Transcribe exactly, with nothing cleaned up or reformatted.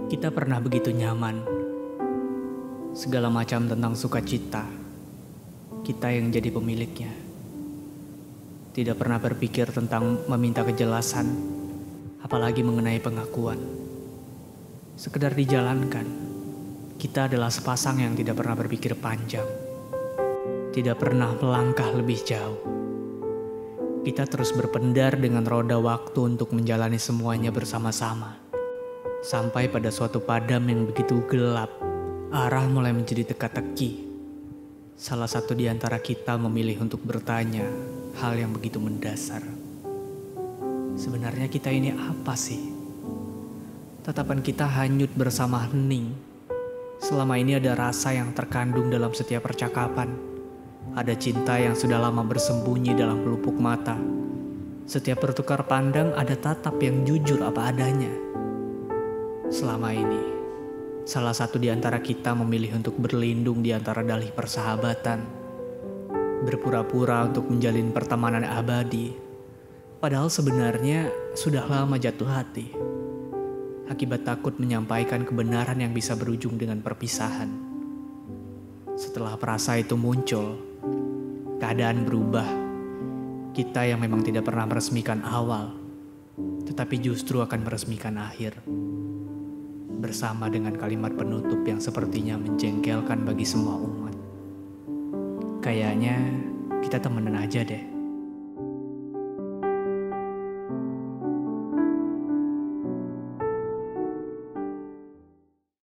Kita pernah begitu nyaman, segala macam tentang sukacita, kita yang jadi pemiliknya. Tidak pernah berpikir tentang meminta kejelasan, apalagi mengenai pengakuan. Sekedar dijalankan, kita adalah sepasang yang tidak pernah berpikir panjang, tidak pernah melangkah lebih jauh. Kita terus berpendar dengan roda waktu untuk menjalani semuanya bersama-sama. Sampai pada suatu padam yang begitu gelap, arah mulai menjadi teka-teki. Salah satu di antara kita memilih untuk bertanya hal yang begitu mendasar. Sebenarnya kita ini apa sih? Tatapan kita hanyut bersama hening. Selama ini ada rasa yang terkandung dalam setiap percakapan. Ada cinta yang sudah lama bersembunyi dalam pelupuk mata. Setiap bertukar pandang ada tatap yang jujur apa adanya. Selama ini, salah satu di antara kita memilih untuk berlindung di antara dalih persahabatan, berpura-pura untuk menjalin pertemanan abadi, padahal sebenarnya sudah lama jatuh hati, akibat takut menyampaikan kebenaran yang bisa berujung dengan perpisahan. Setelah perasa itu muncul, keadaan berubah. Kita yang memang tidak pernah meresmikan awal, tetapi justru akan meresmikan akhir. Bersama dengan kalimat penutup yang sepertinya menjengkelkan bagi semua umat. Kayaknya kita temenan aja deh.